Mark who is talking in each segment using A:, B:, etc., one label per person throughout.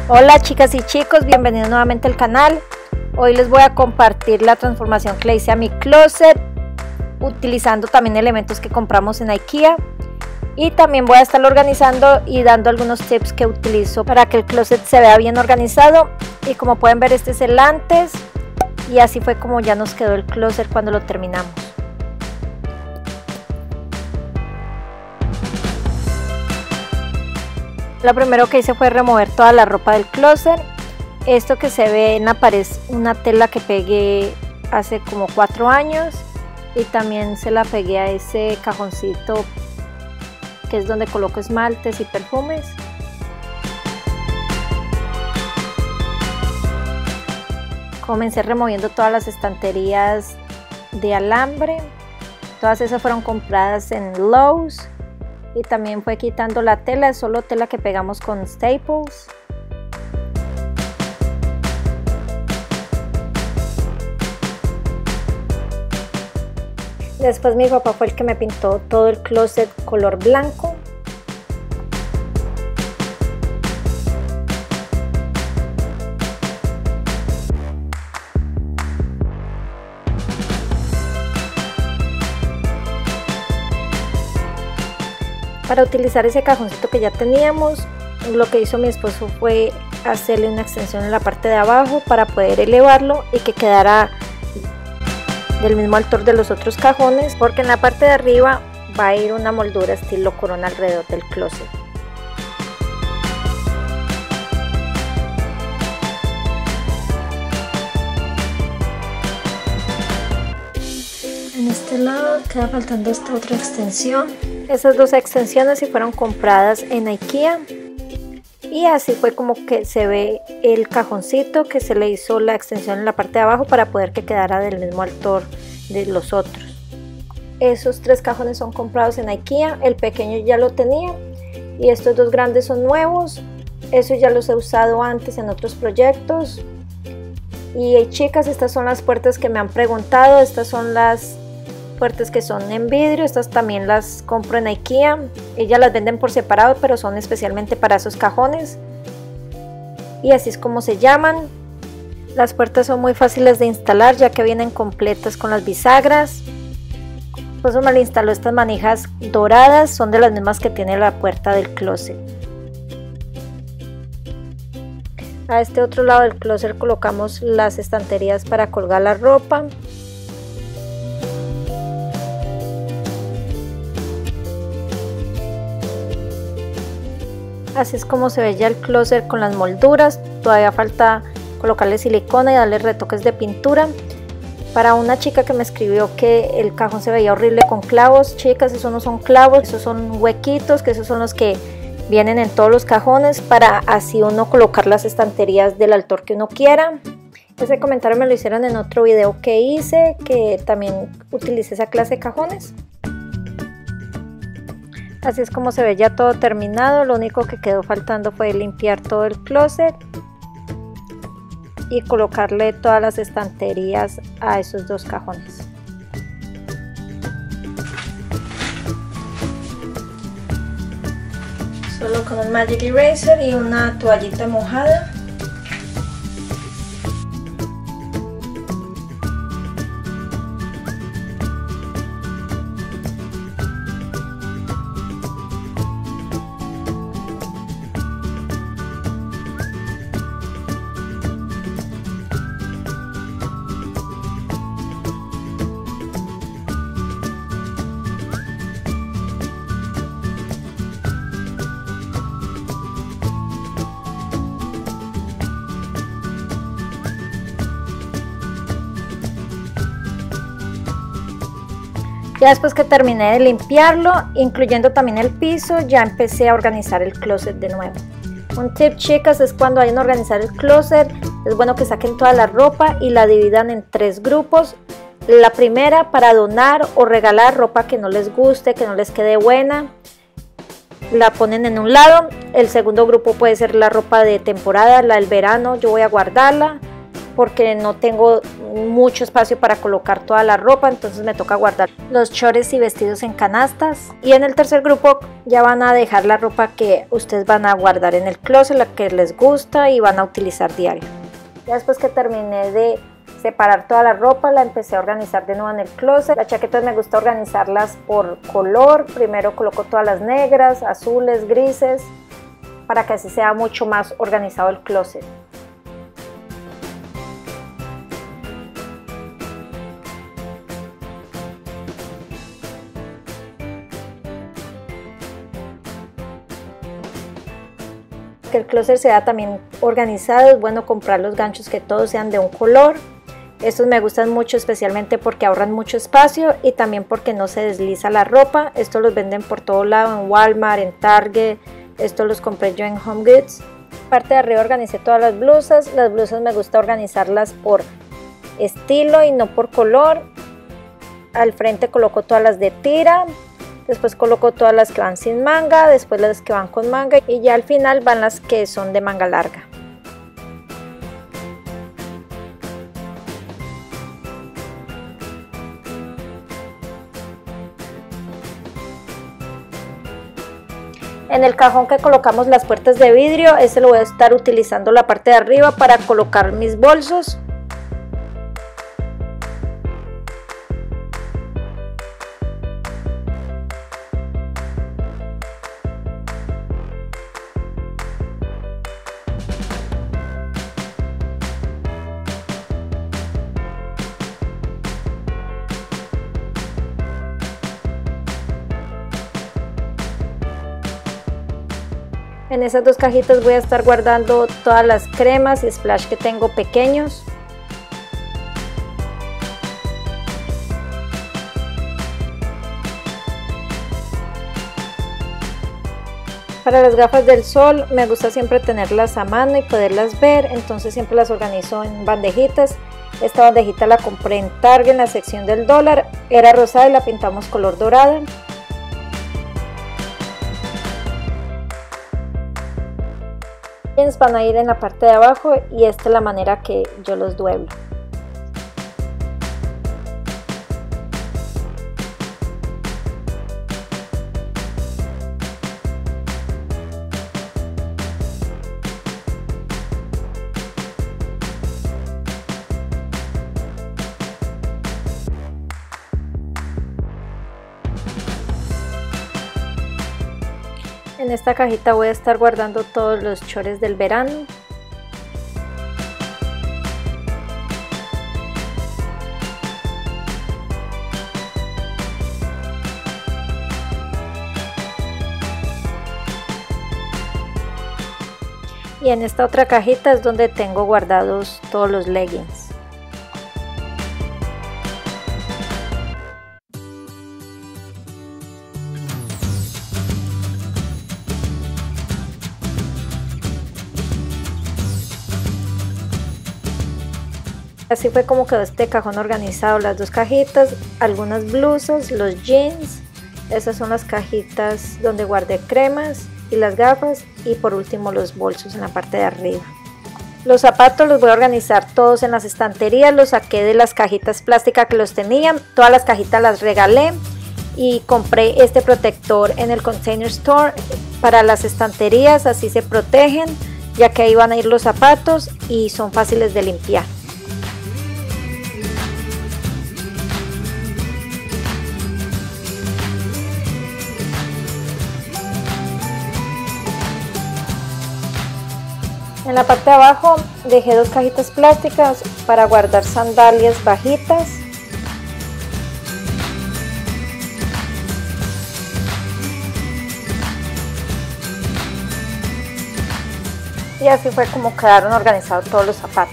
A: Hola chicas y chicos, bienvenidos nuevamente al canal. Hoy les voy a compartir la transformación que le hice a mi closet utilizando también elementos que compramos en IKEA, y también voy a estar organizando y dando algunos tips que utilizo para que el closet se vea bien organizado. Y como pueden ver, este es el antes y así fue como ya nos quedó el closet cuando lo terminamos. Lo primero que hice fue remover toda la ropa del closet. Esto que se ve en la pared es una tela que pegué hace como 4 años, y también se la pegué a ese cajoncito que es donde coloco esmaltes y perfumes. Comencé removiendo todas las estanterías de alambre. Todas esas fueron compradas en Lowe's. Y también fue quitando la tela, es solo tela que pegamos con staples. Después mi papá fue el que me pintó todo el closet color blanco. Para utilizar ese cajoncito que ya teníamos, lo que hizo mi esposo fue hacerle una extensión en la parte de abajo para poder elevarlo y que quedara del mismo altura de los otros cajones, porque en la parte de arriba va a ir una moldura estilo corona alrededor del closet. En este lado queda faltando esta otra extensión. Esas dos extensiones sí fueron compradas en IKEA, y así fue como que se ve el cajoncito, que se le hizo la extensión en la parte de abajo para poder que quedara del mismo altor de los otros. Esos 3 cajones son comprados en IKEA, el pequeño ya lo tenía y estos 2 grandes son nuevos. Esos ya los he usado antes en otros proyectos. Y chicas, estas son las puertas que me han preguntado. Estas son las puertas que son en vidrio, estas también las compro en IKEA. Ellas las venden por separado, pero son especialmente para esos cajones, y así es como se llaman. Las puertas son muy fáciles de instalar, ya que vienen completas con las bisagras. Pues me le instaló estas manijas doradas, son de las mismas que tiene la puerta del closet. A este otro lado del closet colocamos las estanterías para colgar la ropa. Así es como se ve ya el closet con las molduras. Todavía falta colocarle silicona y darle retoques de pintura. Para una chica que me escribió que el cajón se veía horrible con clavos, chicas, esos no son clavos, esos son huequitos, que esos son los que vienen en todos los cajones para así uno colocar las estanterías del altor que uno quiera. Ese comentario me lo hicieron en otro video que hice, que también utilicé esa clase de cajones. Así es como se ve ya todo terminado. Lo único que quedó faltando fue limpiar todo el closet y colocarle todas las estanterías a esos 2 cajones. Solo con un Magic Eraser y una toallita mojada. Ya después que terminé de limpiarlo, incluyendo también el piso, ya empecé a organizar el closet de nuevo. Un tip, chicas, es cuando vayan a organizar el closet, es bueno que saquen toda la ropa y la dividan en 3 grupos. La primera para donar o regalar ropa que no les guste, que no les quede buena, la ponen en un lado. El segundo grupo puede ser la ropa de temporada, la del verano, yo voy a guardarla. porque no tengo mucho espacio para colocar toda la ropa, entonces me toca guardar los shorts y vestidos en canastas. Y en el tercer grupo ya van a dejar la ropa que ustedes van a guardar en el closet, la que les gusta y van a utilizar diario. Ya después que terminé de separar toda la ropa, la empecé a organizar de nuevo en el closet. Las chaquetas me gusta organizarlas por color. Primero coloco todas las negras, azules, grises, para que así sea mucho más organizado el closet. Que el closet sea también organizado, es bueno comprar los ganchos que todos sean de un color. Estos me gustan mucho, especialmente porque ahorran mucho espacio y también porque no se desliza la ropa. Estos los venden por todo lado, en Walmart, en Target. Estos los compré yo en Home Goods. Parte de arriba organicé todas las blusas. Las blusas me gusta organizarlas por estilo y no por color. Al frente coloco todas las de tira. Después coloco todas las que van sin manga, después las que van con manga y ya al final van las que son de manga larga. En el cajón que colocamos las puertas de vidrio, ese lo voy a estar utilizando la parte de arriba para colocar mis bolsos. En esas dos cajitas voy a estar guardando todas las cremas y splash que tengo pequeños. Para las gafas del sol me gusta siempre tenerlas a mano y poderlas ver, entonces siempre las organizo en bandejitas. Esta bandejita la compré en Target en la sección del dólar, era rosada y la pintamos color dorada. Van a ir en la parte de abajo y esta es la manera que yo los dueblo. En esta cajita voy a estar guardando todos los shorts del verano. Y en esta otra cajita es donde tengo guardados todos los leggings. Así fue como quedó este cajón organizado, las dos cajitas, algunas blusas, los jeans, esas son las cajitas donde guardé cremas y las gafas y por último los bolsos en la parte de arriba. Los zapatos los voy a organizar todos en las estanterías, los saqué de las cajitas plásticas que los tenían, todas las cajitas las regalé y compré este protector en el Container Store para las estanterías, así se protegen ya que ahí van a ir los zapatos y son fáciles de limpiar. En la parte de abajo dejé dos cajitas plásticas para guardar sandalias bajitas. Y así fue como quedaron organizados todos los zapatos.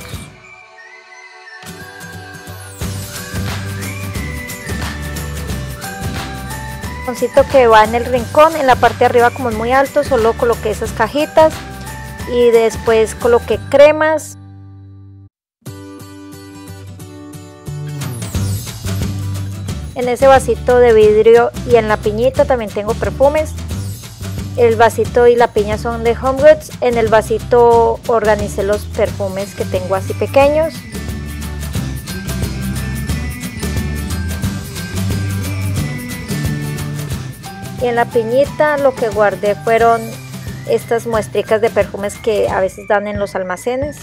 A: El cajoncito que va en el rincón, en la parte de arriba como es muy alto, solo coloqué esas cajitas. Y después coloqué cremas. En ese vasito de vidrio y en la piñita también tengo perfumes. El vasito y la piña son de Home Goods. En el vasito organicé los perfumes que tengo así pequeños. Y en la piñita lo que guardé fueron estas muestricas de perfumes que a veces dan en los almacenes.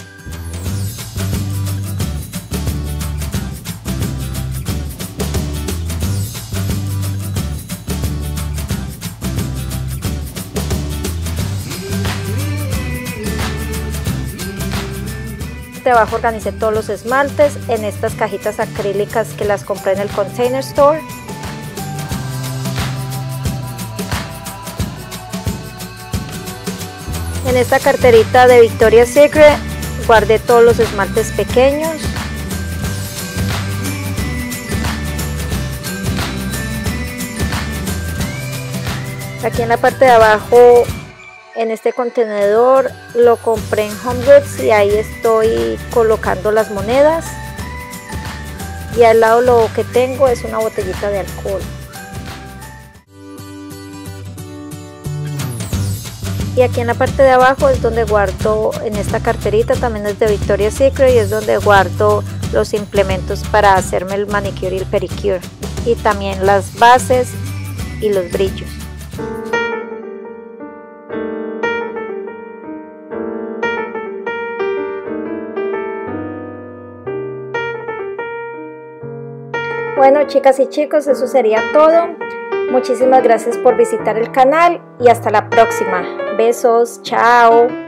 A: Abajo organicé todos los esmaltes en estas cajitas acrílicas que las compré en el Container Store. En esta carterita de Victoria's Secret guardé todos los esmaltes pequeños. Aquí en la parte de abajo, en este contenedor, lo compré en Home Goods y ahí estoy colocando las monedas. Y al lado lo que tengo es una botellita de alcohol. Y aquí en la parte de abajo es donde guardo, en esta carterita también es de Victoria's Secret, y es donde guardo los implementos para hacerme el manicure y el pedicure. Y también las bases y los brillos. Bueno, chicas y chicos, eso sería todo. Muchísimas gracias por visitar el canal y hasta la próxima. Besos, chao.